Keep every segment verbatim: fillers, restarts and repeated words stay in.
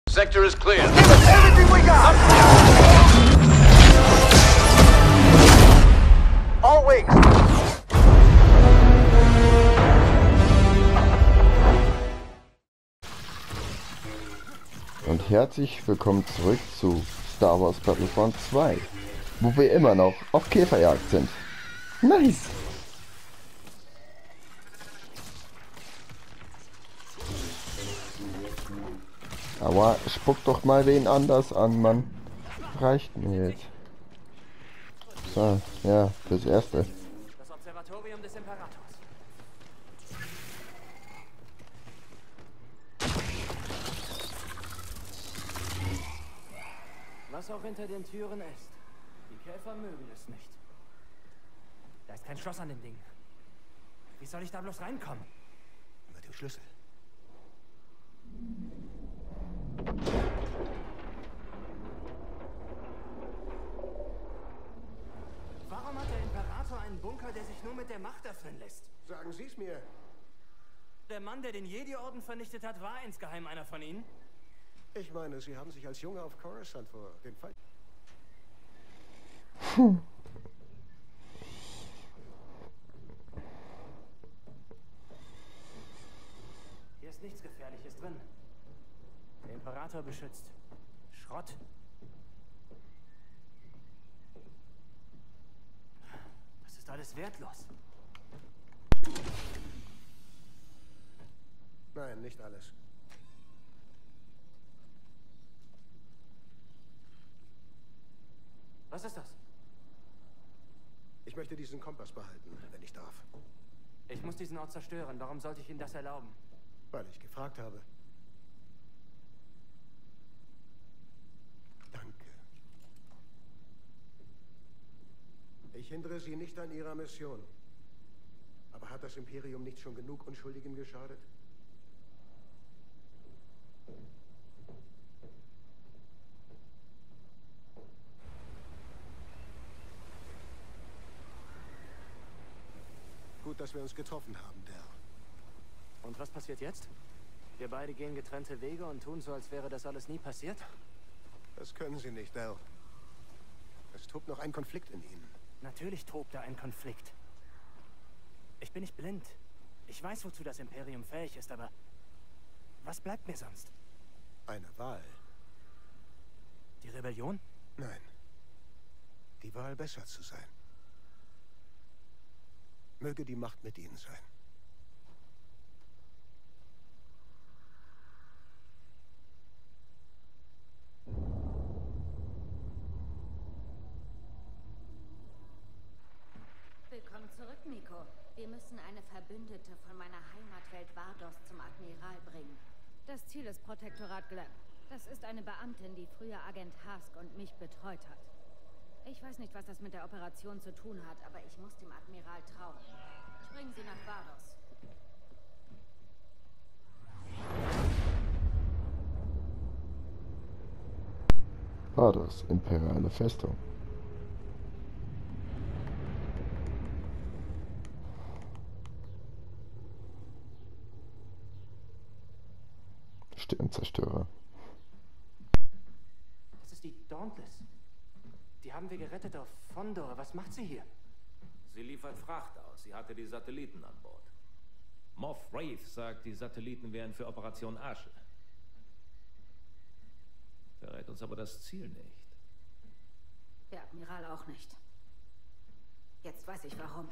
Sector is clear. Give us everything we got! All wings! Und herzlich willkommen zurück zu Star Wars Battlefront zwei, wo wir immer noch auf Käferjagd sind. Nice! Aber spuck doch mal wen anders an, Mann. Reicht mir jetzt. So, ja, fürs Erste. Das Observatorium des Imperators. Was auch hinter den Türen ist. Die Käfer mögen es nicht. Da ist kein Schloss an dem Ding. Wie soll ich da bloß reinkommen? Mit dem Schlüssel. Warum hat der Imperator einen Bunker, der sich nur mit der Macht öffnen lässt? Sagen Sie es mir. Der Mann, der den Jedi-Orden vernichtet hat, war insgeheim einer von ihnen? Ich meine, Sie haben sich als Junge auf Coruscant vor den Fall... Hm. Hier ist nichts Gefährliches drin. Der Imperator beschützt Schrott. Das ist alles wertlos. Nein, nicht alles. Was ist das? Ich möchte diesen Kompass behalten, wenn ich darf. Ich muss diesen Ort zerstören. Warum sollte ich Ihnen das erlauben? Weil ich gefragt habe. Danke. Ich hindere Sie nicht an Ihrer Mission. Aber hat das Imperium nicht schon genug Unschuldigen geschadet? Gut, dass wir uns getroffen haben, Del. Und was passiert jetzt? Wir beide gehen getrennte Wege und tun so, als wäre das alles nie passiert? Das können Sie nicht, Del. Es tobt noch ein Konflikt in Ihnen. Natürlich tobt da ein Konflikt. Ich bin nicht blind. Ich weiß, wozu das Imperium fähig ist, aber was bleibt mir sonst? Eine Wahl. Die Rebellion? Nein. Die Wahl, besser zu sein. Möge die Macht mit Ihnen sein. Willkommen zurück, Nico. Wir müssen eine Verbündete von meiner Heimatwelt Vardos zum Admiral bringen. Das Ziel ist Protektorat Glenn. Das ist eine Beamtin, die früher Agent Hask und mich betreut hat. Ich weiß nicht, was das mit der Operation zu tun hat, aber ich muss dem Admiral trauen. Bringen Sie nach Vardos. Vardos, imperiale Festung. Sternzerstörer. Das ist die Dauntless. Die haben wir gerettet auf Fondor. Was macht sie hier? Sie liefert Fracht aus. Sie hatte die Satelliten an Bord. Moff Wraith sagt, die Satelliten wären für Operation Asche. Verrät uns aber das Ziel nicht. Der Admiral auch nicht. Jetzt weiß ich warum.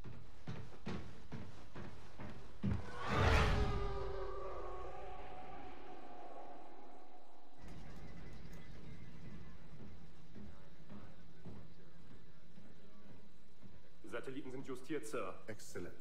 Satelliten sind justiert, Sir. Exzellent.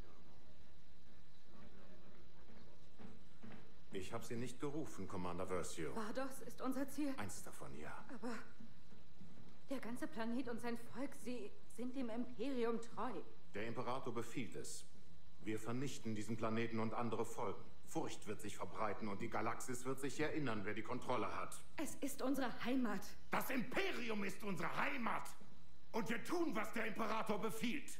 Ich habe Sie nicht gerufen, Commander Versio. Vardos ist unser Ziel. Eins davon, ja. Aber der ganze Planet und sein Volk, sie sind dem Imperium treu. Der Imperator befiehlt es. Wir vernichten diesen Planeten und andere Folgen. Furcht wird sich verbreiten und die Galaxis wird sich erinnern, wer die Kontrolle hat. Es ist unsere Heimat. Das Imperium ist unsere Heimat! Und wir tun, was der Imperator befiehlt.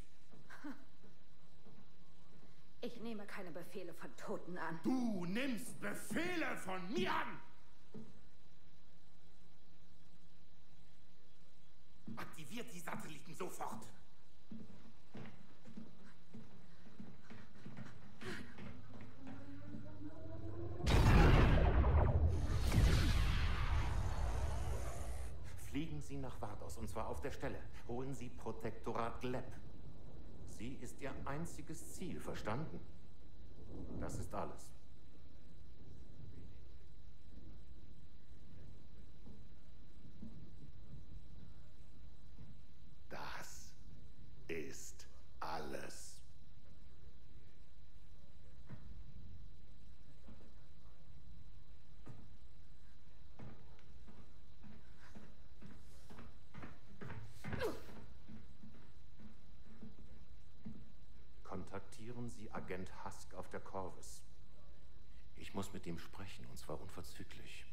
Ich nehme keine Befehle von Toten an. Du nimmst Befehle von mir an! Fahren Sie nach Vardos, und zwar auf der Stelle. Holen Sie Protektorat Gleb. Sie ist Ihr einziges Ziel, verstanden? Das ist alles. Das ist alles. Kontaktieren Sie Agent Husk auf der Corvus. Ich muss mit ihm sprechen, und zwar unverzüglich.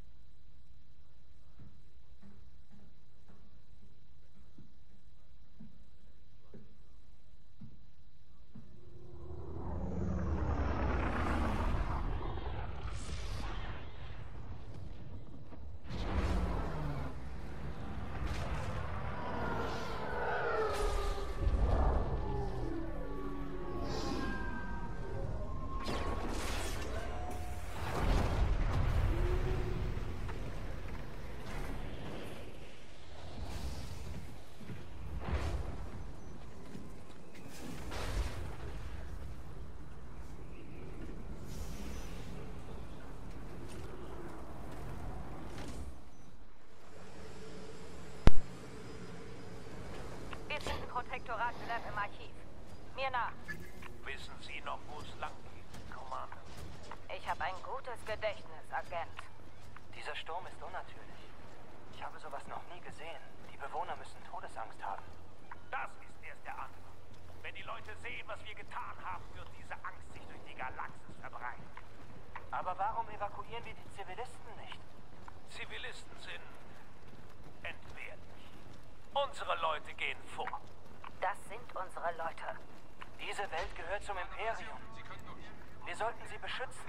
Protektorat Gleb im Archiv. Mir nach. Wissen Sie noch, wo es lang geht, Commander? Ich habe ein gutes Gedächtnis, Agent. Dieser Sturm ist unnatürlich. Ich habe sowas noch nie gesehen. Die Bewohner müssen Todesangst haben. Das ist erst der Anfang. Wenn die Leute sehen, was wir getan haben, wird diese Angst sich durch die Galaxis verbreiten. Aber warum evakuieren wir die Zivilisten nicht? Zivilisten sind entbehrlich. Unsere Leute gehen vor. Das sind unsere Leute. Diese Welt gehört zum Imperium. Wir sollten sie beschützen.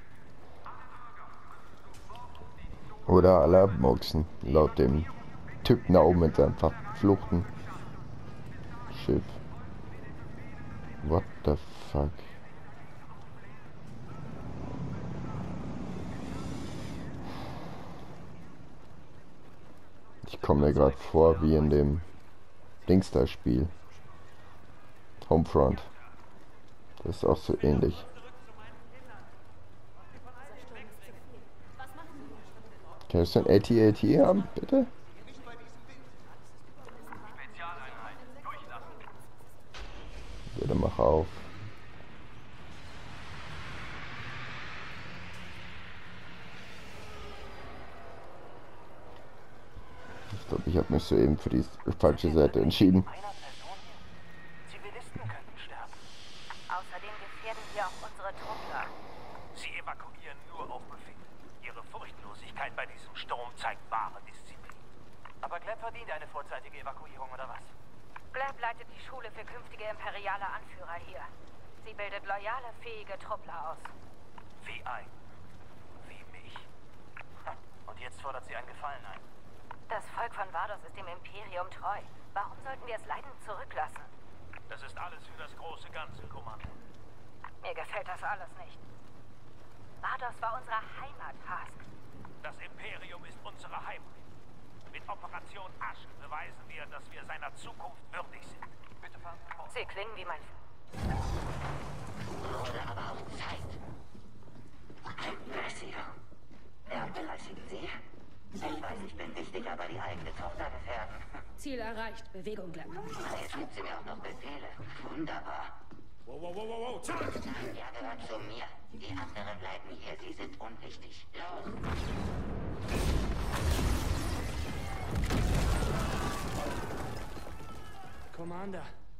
Oder alle abmoxen, laut dem Typ da oben mit seinem verfluchten Schiff. What the fuck? Ich komme mir gerade vor wie in dem Dingstar-Spiel. Homefront. Das ist auch so ähnlich. Kannst du ein A T A T haben, bitte? Bitte mach auf. Ich glaube, ich habe mich soeben für die falsche Seite entschieden. Zivilisten könnten sterben. Außerdem gefährden wir auch unsere Truppler. Sie evakuieren nur auf Befehl. Ihre Furchtlosigkeit bei diesem Sturm zeigt wahre Disziplin. Aber Gleb verdient eine vorzeitige Evakuierung, oder was? Gleb leitet die Schule für künftige imperiale Anführer hier. Sie bildet loyale, fähige Truppler aus. Wie ein. Wie mich. Und jetzt fordert sie einen Gefallen ein. Das Volk von Vardos ist dem Imperium treu. Warum sollten wir es leiden zurücklassen? Das ist alles für das große Ganze, Kommando. Mir gefällt das alles nicht. Vardos war unsere Heimat, Husk. Das Imperium ist unsere Heimat. Mit Operation Asche beweisen wir, dass wir seiner Zukunft würdig sind. Bitte fahren Sie fort. Sie klingen wie mein... Wurde aber auch Zeit. Impressio. Erntereichen Sie? Ich weiß, ich bin wichtig, aber die eigene Tochter gefährden. Ziel erreicht. Bewegung, Gleb. Jetzt gibt sie mir auch noch Befehle. Wunderbar. Wow, wow, wow, wow, wow, zack! Ja, gehört zu mir. Die anderen bleiben hier. Sie sind unwichtig. Los! Commander.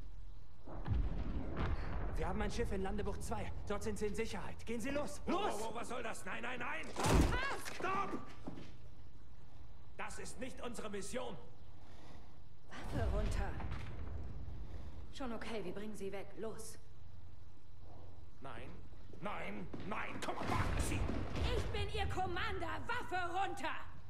Wir haben ein Schiff in Landebucht zwei. Dort sind sie in Sicherheit. Gehen Sie los! Los! Wow, wow, was soll das? Nein, nein, nein! Stopp! Das ist nicht unsere Mission. Waffe runter. Schon okay, wir bringen sie weg. Los. Nein, nein, nein, komm mal, warten Sie! Ich bin Ihr Commander. Waffe runter!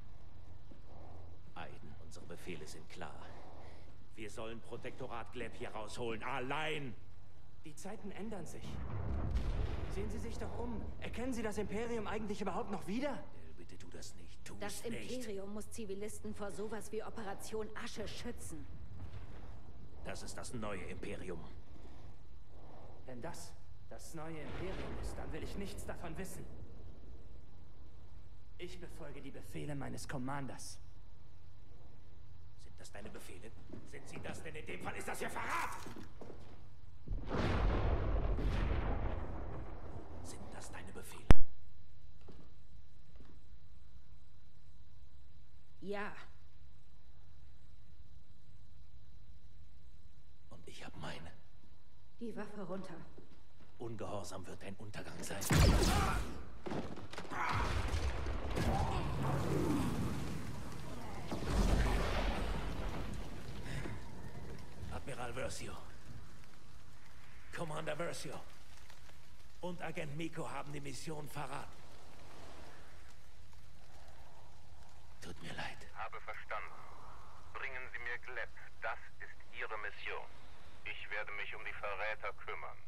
Aiden, unsere Befehle sind klar. Wir sollen Protektorat Gleb hier rausholen, allein! Die Zeiten ändern sich. Sehen Sie sich doch um. Erkennen Sie das Imperium eigentlich überhaupt noch wieder? They'll be Bitte tu das nicht. Tu Das es nicht. Imperium muss Zivilisten vor sowas wie Operation Asche schützen. Das ist das neue Imperium. Wenn das das neue Imperium ist, dann will ich nichts davon wissen. Ich befolge die Befehle meines Commanders. Sind das deine Befehle? Sind sie das? Denn in dem Fall ist das ja Verrat! Sind das deine Befehle? Ja. Und ich habe meine. Die Waffe runter. Ungehorsam wird dein Untergang sein. Admiral Versio. Commander Versio. Und Agent Miko haben die Mission verraten. Tut mir leid. Habe verstanden. Bringen Sie mir Gleb. Das ist Ihre Mission. Ich werde mich um die Verräter kümmern.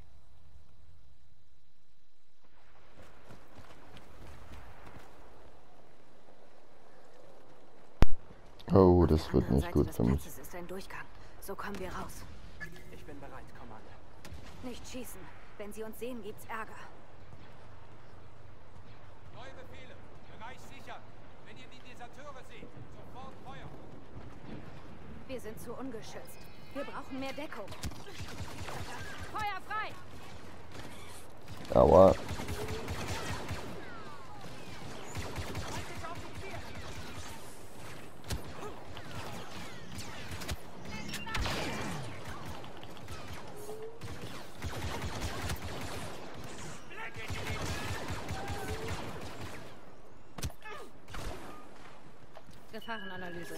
Oh, das wird nicht gut für mich. Das ist ein Durchgang. So kommen wir raus. Ich bin bereit, Commander. Nicht schießen. Wenn sie uns sehen, gibt's Ärger. Neue Befehle. Bereich sichern. Wenn ihr die Deserteure seht, sofort Feuer. Wir sind zu ungeschützt. Wir brauchen mehr Deckung. Feuer frei! Aua. Gefahrenanalyse.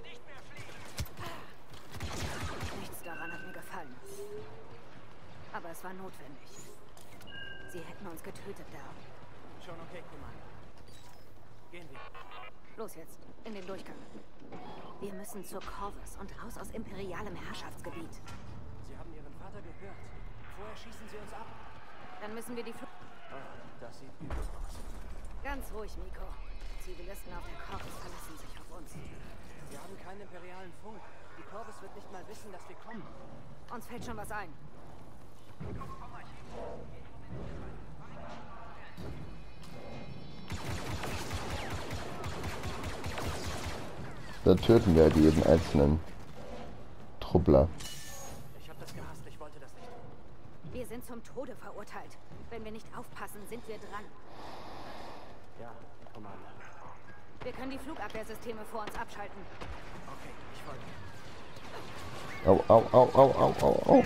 Nichts daran hat mir gefallen. Aber es war notwendig. Sie hätten uns getötet da. Schon okay, Commander. Gehen wir. Los jetzt, in den Durchgang. Wir müssen zur Corvus und raus aus imperialem Herrschaftsgebiet. Sie haben Ihren Vater gehört. Vorher schießen Sie uns ab. Dann müssen wir die Flucht... Oh, das sieht übel aus. Ganz ruhig, Miko. Zivilisten auf der Corvus verlassen sich auf uns. Wir haben keinen imperialen Funk. Die Corvus wird nicht mal wissen, dass wir kommen. Uns fällt schon was ein. Da töten wir halt jeden einzelnen Truppler. Ich hab das gehasst, ich wollte das nicht tun. Wir sind zum Tode verurteilt. Wenn wir nicht aufpassen, sind wir dran. Ja, Commander. Wir können die Flugabwehrsysteme vor uns abschalten. Okay, ich folge. Au, au, au, au, au, au, au.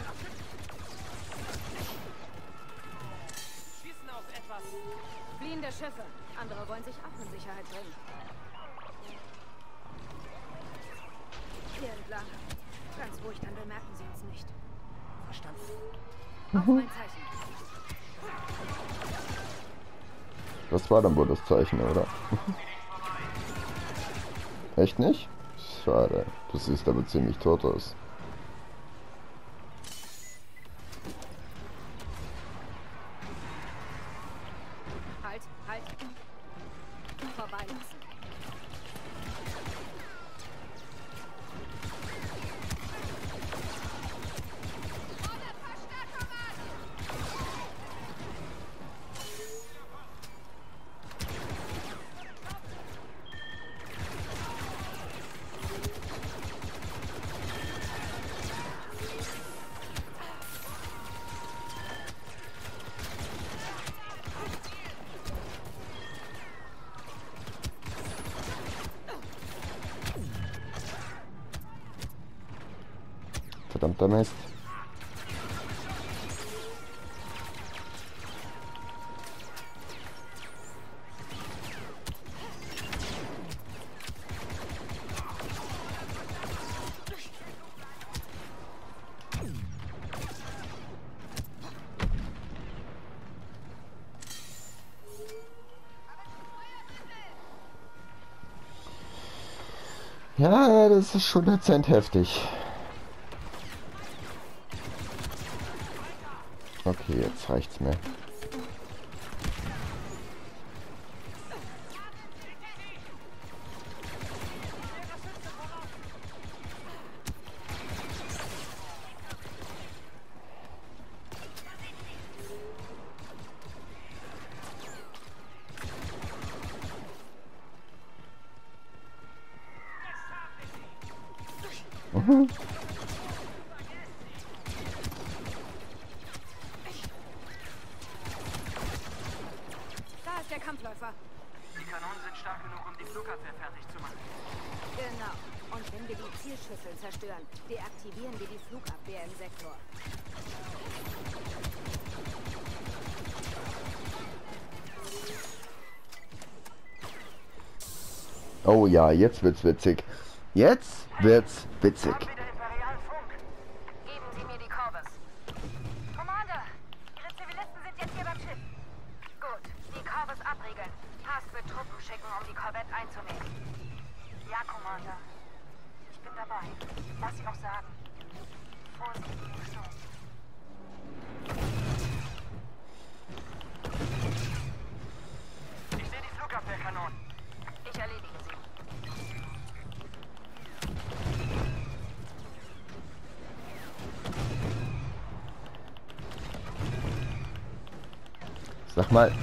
Schießen auf etwas. Fliehende Schiffe. Andere wollen sich auch in Sicherheit bringen. Hier entlang. Ganz ruhig, dann bemerken sie uns nicht. Verstanden. Auf mein Zeichen. Das war dann wohl das Zeichen, oder? Echt nicht? Schade. Du siehst aber ziemlich tot aus. Halt, halt. Vorbeilassen. Verdammter Mist. Ja, das ist schon dezent heftig. Okay, jetzt reicht's mir. Mhm. Da ist der Kampfläufer. Die Kanonen sind stark genug, um die Flugabwehr fertig zu machen. Genau. Und wenn wir die Zielschüssel zerstören, deaktivieren wir die Flugabwehr im Sektor. Oh ja, jetzt wird's witzig. Jetzt wird's witzig. Geben Sie mir die Corvus. Commander, Ihre Zivilisten sind jetzt hier beim Schiff. Gut, die Corvus abriegeln. Hask wird Truppen schicken, um die Korvette einzunehmen. Ja, Commander. Ich bin dabei. Was Sie noch sagen. Vorsicht, Schuss. Ich sehe die Flugabwehrkanonen. Ich erledige sie. Sag mal.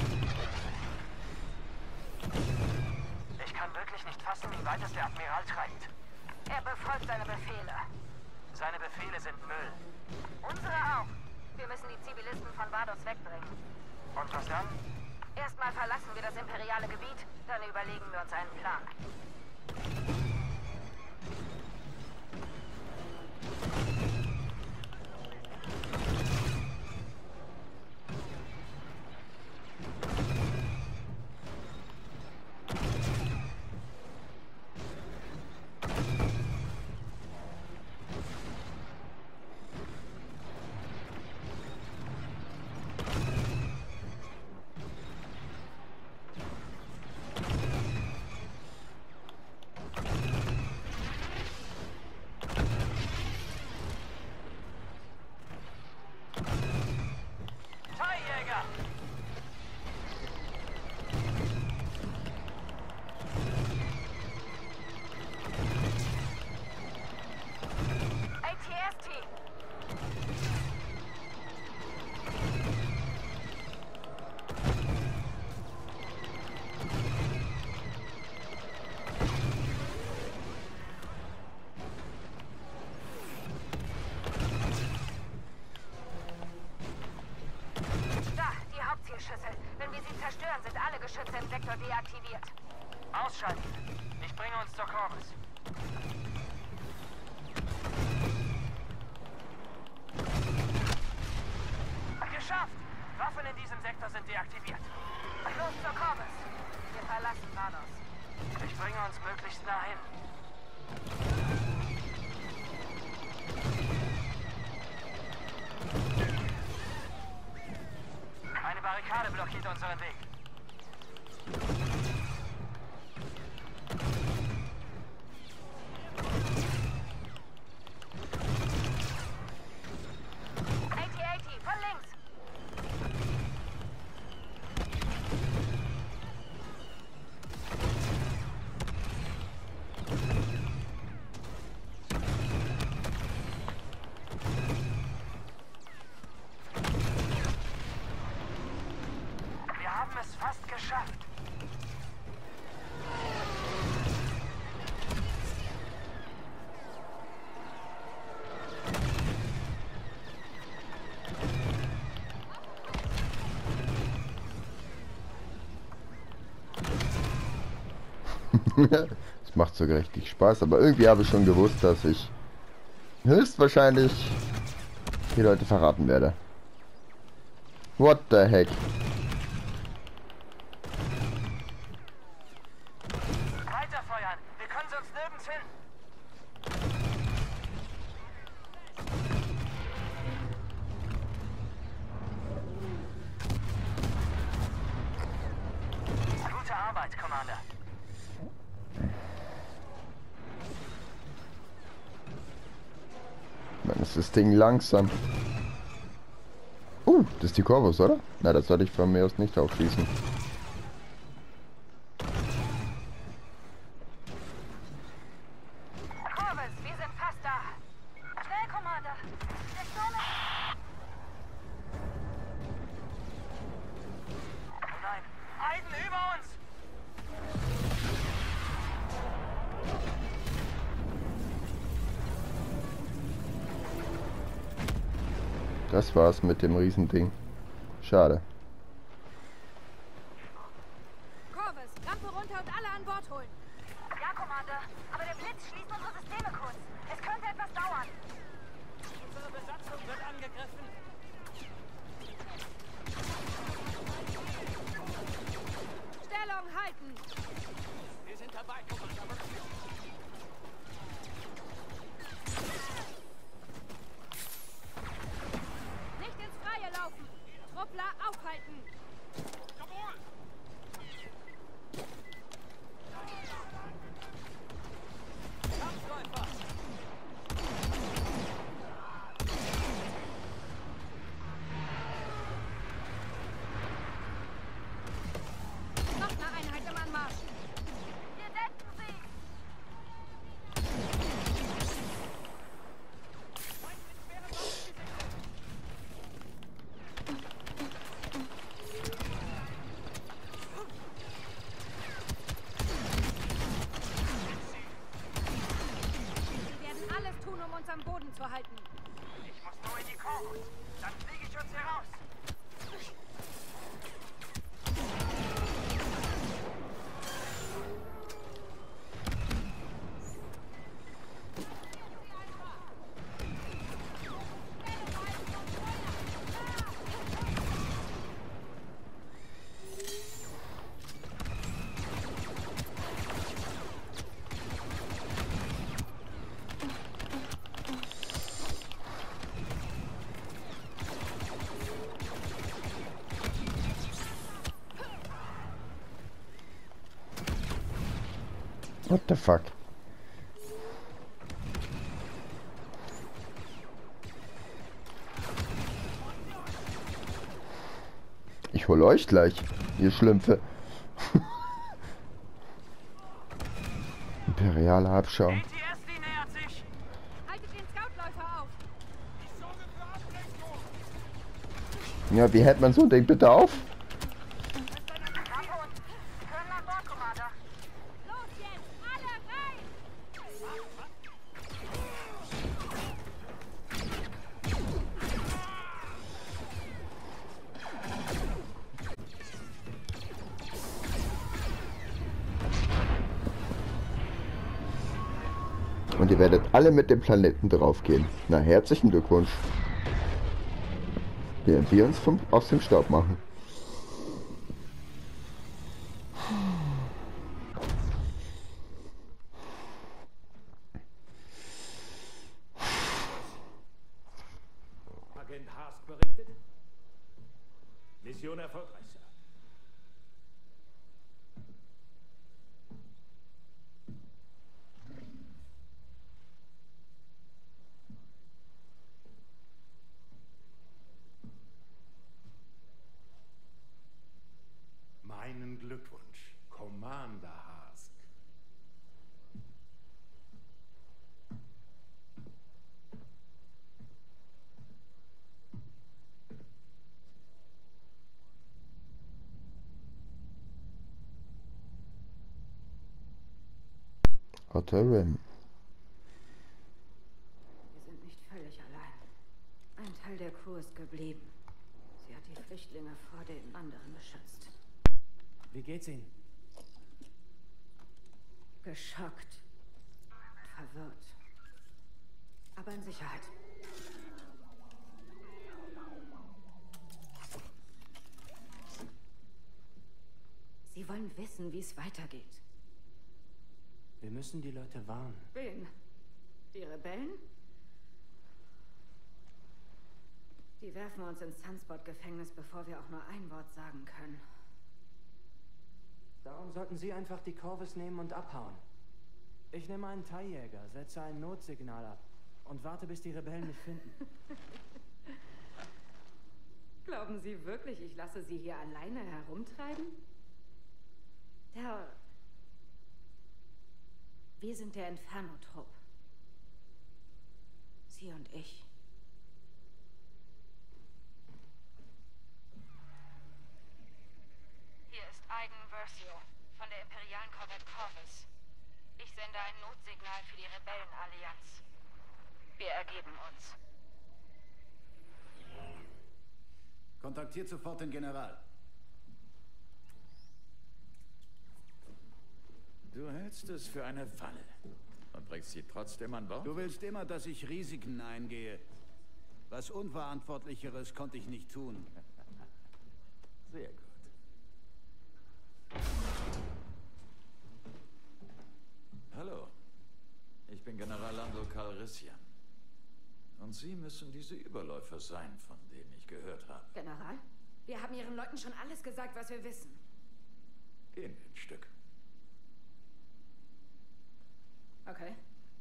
Ich kann wirklich nicht fassen, wie weit es der Admiral treibt. Er befolgt seine Befehle. Seine Befehle sind Müll. Unsere auch. Wir müssen die Zivilisten von Vados wegbringen. Und was dann? Erstmal verlassen wir das imperiale Gebiet, dann überlegen wir uns einen Plan. Wenn wir sie zerstören, sind alle Geschütze im Sektor deaktiviert. Ausschalten. Ich bringe uns zur Corvus. Geschafft! Waffen in diesem Sektor sind deaktiviert. Los zur Corvus. Wir verlassen Vados. Ich bringe uns möglichst nah hin. Eine Barrikade blockiert unseren Weg. achtzig achtzig, von links. Wir haben es fast geschafft. Es macht sogar richtig Spaß, aber irgendwie habe ich schon gewusst, dass ich höchstwahrscheinlich die Leute verraten werde. What the heck? Weiterfeuern! Wir können sonst nirgends hin! Gute Arbeit, Commander. Dann ist das Ding langsam. Uh, das ist die Corvus, oder? Na, das sollte ich von mir aus nicht aufschießen. Corvus, wir sind fast da. Schnell, Commander. Der Sturm ist... Oh nein! Aiden über uns! Das war's mit dem Riesending. Schade. Corvus, Rampe runter und alle an Bord holen. Ja, Commander. Aber der Blitz schließt unsere Systeme kurz. Es könnte etwas dauern. Unsere Besatzung wird angegriffen. Stellung halten. Wir sind dabei, Commander. Nicht ins Freie laufen. Truppler aufhalten. Jawohl! Kampfläufer. Noch eine Einheit im Anmarsch. Wir decken sie. Wir werden alles tun, um uns am Boden zu halten. Ich muss nur in die Korvus. Dann fliege ich uns heraus. What the fuck? Ich hol euch gleich, ihr Schlümpfe. Imperialer Abschaum. A T S D nähert sich. Haltet den Scoutläufer auf. Ich sorge für Ablenkung. Ja, wie hält man so ein Ding bitte auf? Rampe und Sie können an Bord, Commander. Los jetzt, alle rein! Und ihr werdet alle mit dem Planeten draufgehen. Na, herzlichen Glückwunsch. Während wir uns vom, aus dem Staub machen. Agent Hask berichtet. Mission erfolgreich, Sir. Meinen Glückwunsch, Commander Hask. Otto Rim. Wir sind nicht völlig allein. Ein Teil der Crew ist geblieben. Sie hat die Flüchtlinge vor den anderen beschützt. Wie geht's Ihnen? Geschockt. Verwirrt. Aber in Sicherheit. Sie wollen wissen, wie es weitergeht. Wir müssen die Leute warnen. Wen? Die Rebellen? Die werfen uns ins Sunspot-Gefängnis, bevor wir auch nur ein Wort sagen können. Darum sollten Sie einfach die Corvus nehmen und abhauen. Ich nehme einen Thai-Jäger, setze ein Notsignal ab und warte, bis die Rebellen mich finden. Glauben Sie wirklich, ich lasse Sie hier alleine herumtreiben? Der... Wir sind der Inferno-Trupp. Sie und ich. Hier ist Aiden Versio von der imperialen Korvette Corvus. Ich sende ein Notsignal für die Rebellenallianz. Wir ergeben uns. Kontaktiert sofort den General. Du hältst es für eine Falle und bringst sie trotzdem an Bord? Du willst immer, dass ich Risiken eingehe. Was Unverantwortlicheres konnte ich nicht tun. Sehr gut. Hallo, ich bin General Lando Calrissian. Und Sie müssen diese Überläufer sein, von denen ich gehört habe. General, wir haben Ihren Leuten schon alles gesagt, was wir wissen. Gehen wir ein Stück. Okay.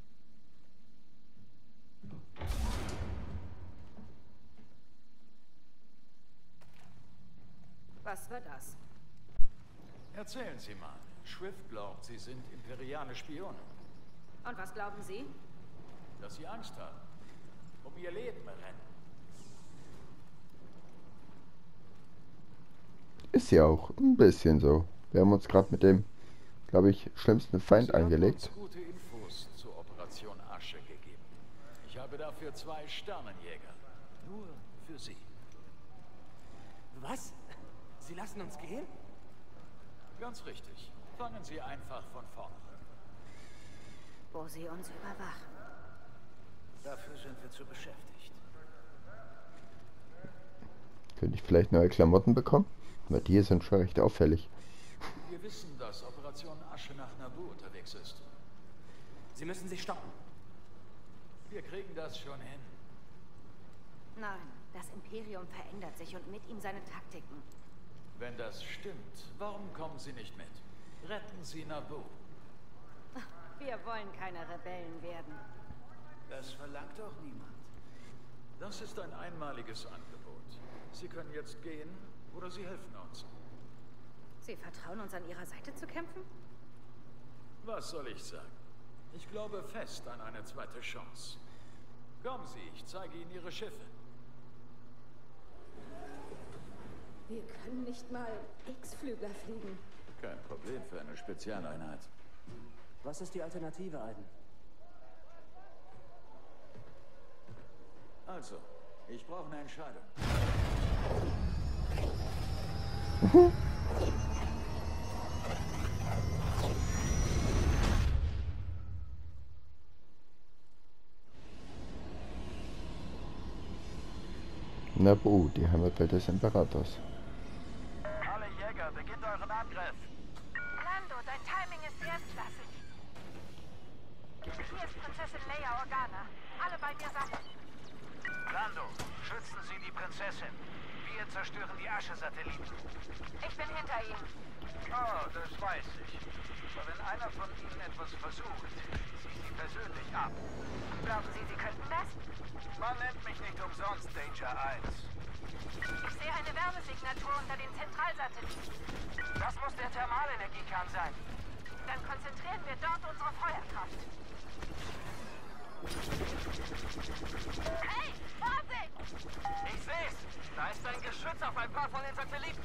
Was war das? Erzählen Sie mal. Swift glaubt, Sie sind imperiale Spione. Und was glauben Sie? Dass Sie Angst haben. Um Ihr Leben rennen. Ist ja auch ein bisschen so. Wir haben uns gerade mit dem, glaube ich, schlimmsten Feind Sie angelegt. haben uns gute Infos zur Operation Asche gegeben. Ich habe dafür zwei Sternenjäger. Nur für Sie. Was? Sie lassen uns gehen? Ganz richtig. Fangen Sie einfach von vorne an. Wo Sie uns überwachen. Dafür sind wir zu beschäftigt. Könnte ich vielleicht neue Klamotten bekommen? Weil die hier sind schon recht auffällig. Wir wissen, dass Operation Asche nach Naboo unterwegs ist. Sie müssen sich stoppen. Wir kriegen das schon hin. Nein, das Imperium verändert sich und mit ihm seine Taktiken. Wenn das stimmt, warum kommen Sie nicht mit? Retten Sie Naboo. Wir wollen keine Rebellen werden. Das verlangt doch niemand. Das ist ein einmaliges Angebot. Sie können jetzt gehen oder Sie helfen uns. Sie vertrauen uns, an Ihrer Seite zu kämpfen? Was soll ich sagen? Ich glaube fest an eine zweite Chance. Kommen Sie, ich zeige Ihnen Ihre Schiffe. Wir können nicht mal X-Flügler fliegen. Kein Problem für eine Spezialeinheit. Was ist die Alternative, Aiden? Also, ich brauche eine Entscheidung. Naboo, die Heimatwelt des Imperators. Alle Jäger, beginnt euren Angriff. Lando, dein Timing ist erstklassig. Hier ist Prinzessin Leia Organa. Alle bei mir sammeln. Lando, schützen Sie die Prinzessin. Wir zerstören die Asche-Satelliten. Ich bin hinter Ihnen. Oh, das weiß ich. Aber wenn einer von Ihnen etwas versucht, ziehe ich Sie persönlich ab. Glauben Sie, Sie könnten das? Man nennt mich nicht umsonst Danger eins. Ich sehe eine Wärmesignatur unter den Zentralsatelliten. Das muss der Thermalenergiekern sein. Dann konzentrieren wir dort unsere Feuerkraft. Hey, Vorsicht! Ich seh's! Da ist ein Geschütz auf ein paar von den Satelliten.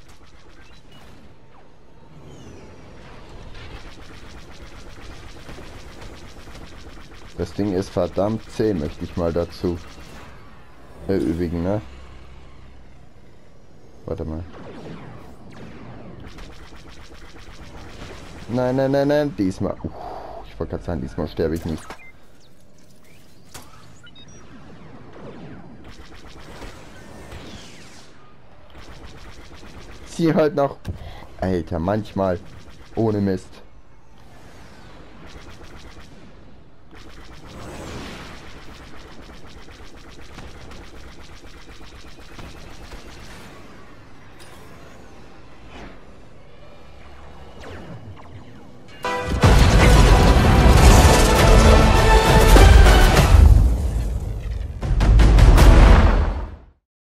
Das Ding ist verdammt zäh, möchte ich mal dazu erübigen, ne? Warte mal. Nein, nein, nein, nein, diesmal. Uh, ich wollte gerade sagen, diesmal sterbe ich nicht. Sie halt noch. Alter, manchmal. Ohne Mist.